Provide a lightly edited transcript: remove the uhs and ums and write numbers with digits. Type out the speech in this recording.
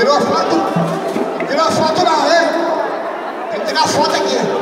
Tirou a foto? Tirou a foto não, hein? Tem que tirar a foto aqui.